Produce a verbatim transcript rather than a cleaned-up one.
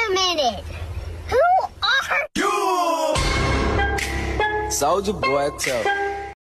a minute. Who are you? Soulja Boy, tell.